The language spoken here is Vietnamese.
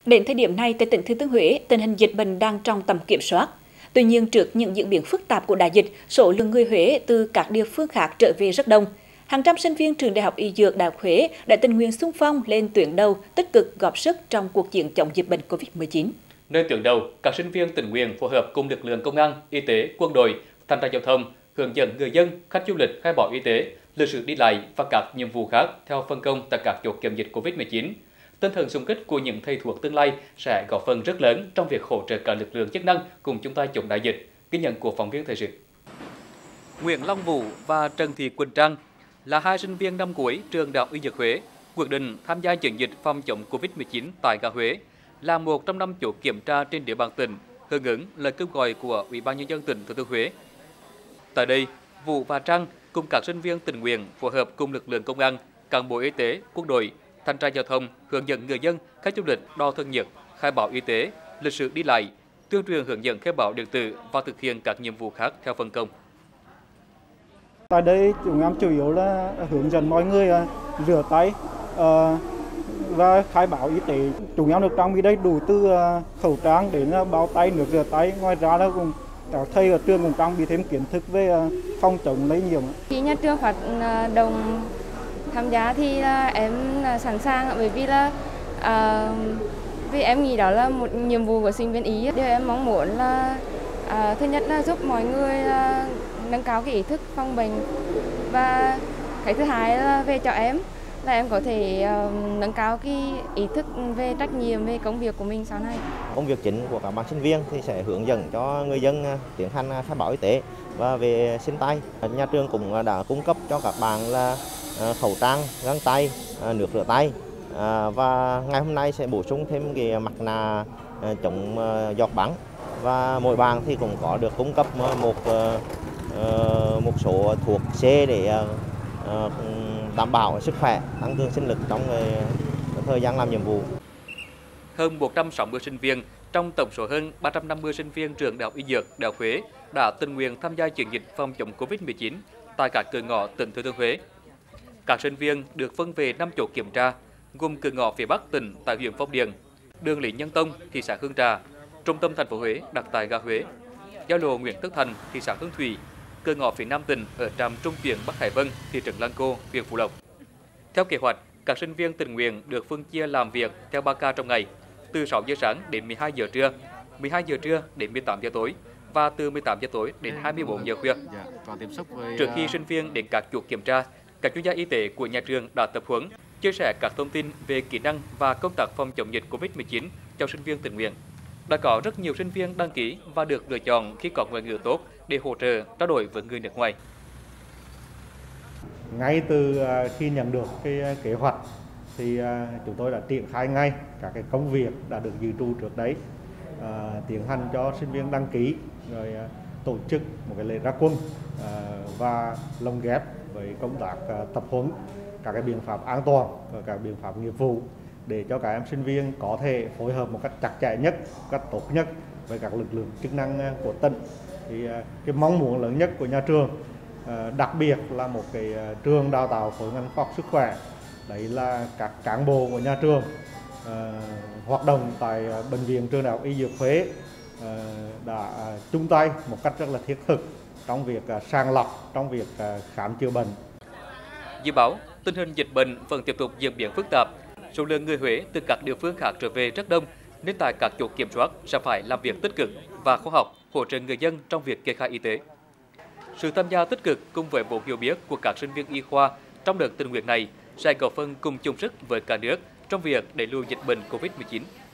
Đến thời điểm này, tại tỉnh Thừa Thiên Huế, tình hình dịch bệnh đang trong tầm kiểm soát. Tuy nhiên, trước những diễn biến phức tạp của đại dịch, số lượng người Huế từ các địa phương khác trở về rất đông. Hàng trăm sinh viên trường Đại học Y Dược Đại học Huế đã tình nguyện xung phong lên tuyến đầu, tích cực góp sức trong cuộc chiến chống dịch bệnh COVID-19. Nơi tuyến đầu, các sinh viên tình nguyện phối hợp cùng lực lượng công an, y tế, quân đội, thanh tra giao thông, hướng dẫn người dân, khách du lịch khai báo y tế, lịch sử đi lại và các nhiệm vụ khác theo phân công tại các chốt kiểm dịch COVID-19. Tinh thần xung kích của những thầy thuốc tương lai sẽ góp phần rất lớn trong việc hỗ trợ cả lực lượng chức năng cùng chúng ta chống đại dịch. Ghi nhận của phóng viên thời sự. Nguyễn Long Vũ và Trần Thị Quỳnh Trang là hai sinh viên năm cuối trường Đại học Y Dược Huế quyết định tham gia chiến dịch phòng chống Covid-19 tại ga Huế, là một trong 5 chốt kiểm tra trên địa bàn tỉnh, hưởng ứng lời kêu gọi của Ủy ban nhân dân tỉnh Thừa Thiên Huế. Tại đây, Vũ và Trang cùng các sinh viên tình nguyện phối hợp cùng lực lượng công an, cán bộ y tế, quân đội, thanh tra giao thông hướng dẫn người dân, khách du lịch đo thân nhiệt, khai báo y tế, lịch sử đi lại, tuyên truyền hướng dẫn khai báo điện tử và thực hiện các nhiệm vụ khác theo phân công. Tại đây chúng em chủ yếu là hướng dẫn mọi người rửa tay và khai báo y tế. Chúng em được trang bị đầy đủ từ khẩu trang đến bao tay, nước rửa tay. Ngoài ra là cùng các thầy ở trường cũng trang bị thêm kiến thức về phòng chống lây nhiễm. Khi nhà trường hoạt động tham gia thì em sẵn sàng, bởi vì em nghĩ đó là một nhiệm vụ của sinh viên Y. Điều em mong muốn là thứ nhất là giúp mọi người nâng cao cái ý thức phòng bệnh, và cái thứ hai là về cho em là em có thể nâng cao cái ý thức về trách nhiệm về công việc của mình sau này. Công việc chính của các bạn sinh viên thì sẽ hướng dẫn cho người dân tiến hành khai báo y tế và về sinh tay. Nhà trường cũng đã cung cấp cho các bạn là khẩu trang, găng tay, nước rửa tay, và ngày hôm nay sẽ bổ sung thêm cái mặt nạ chống giọt bắn, và mỗi bạn thì cũng có được cung cấp một số thuốc C để đảm bảo sức khỏe, tăng cường sinh lực trong thời gian làm nhiệm vụ. Hơn 160 sinh viên trong tổng số hơn 350 sinh viên trường Đại học Y Dược Đại học Huế đã tình nguyện tham gia chiến dịch phòng chống Covid-19 tại các cửa ngõ tỉnh Thừa Thiên Huế. Các sinh viên được phân về 5 chốt kiểm tra, gồm cửa ngõ phía Bắc tỉnh tại huyện Phong Điền, đường Lý Nhân Tông, thị xã Hương Trà, trung tâm thành phố Huế đặt tại ga Huế, giao lộ Nguyễn Tất Thành, thị xã Hương Thủy, cửa ngõ phía Nam tỉnh ở trạm trung chuyển Bắc Hải Vân, thị trấn Lăng Cô, huyện Phú Lộc. Theo kế hoạch, các sinh viên tình nguyện được phân chia làm việc theo 3 ca trong ngày, từ 6 giờ sáng đến 12 giờ trưa, 12 giờ trưa đến 18 giờ tối và từ 18 giờ tối đến 24 giờ khuya. Trước khi sinh viên đến các chốt kiểm tra, các chuyên gia y tế của nhà trường đã tập huấn, chia sẻ các thông tin về kỹ năng và công tác phòng chống dịch Covid-19 cho sinh viên tình nguyện. Đã có rất nhiều sinh viên đăng ký và được lựa chọn khi có ngoại ngữ tốt để hỗ trợ trao đổi với người nước ngoài. Ngay từ khi nhận được cái kế hoạch thì chúng tôi đã triển khai ngay các cái công việc đã được dự trù trước đấy, tiến hành cho sinh viên đăng ký, rồi tổ chức một cái lễ ra quân và lồng ghép với công tác tập huấn các cái biện pháp an toàn và các biện pháp nghiệp vụ để cho các em sinh viên có thể phối hợp một cách chặt chẽ nhất, một cách tốt nhất với các lực lượng chức năng của tỉnh. Thì cái mong muốn lớn nhất của nhà trường, đặc biệt là một cái trường đào tạo khối ngành khoa học sức khỏe, đấy là các cán bộ của nhà trường hoạt động tại bệnh viện trường Đại học Y Dược Huế đã chung tay một cách rất là thiết thực trong việc sàng lọc, trong việc khám chữa bệnh. Dự báo tình hình dịch bệnh vẫn tiếp tục diễn biến phức tạp, số lượng người Huế từ các địa phương khác trở về rất đông, nên tại các chốt kiểm soát sẽ phải làm việc tích cực và khoa học hỗ trợ người dân trong việc kê khai y tế. Sự tham gia tích cực cùng với vốn hiểu biết của các sinh viên y khoa trong đợt tình nguyện này sẽ góp phần cùng chung sức với cả nước trong việc đẩy lùi dịch bệnh COVID-19.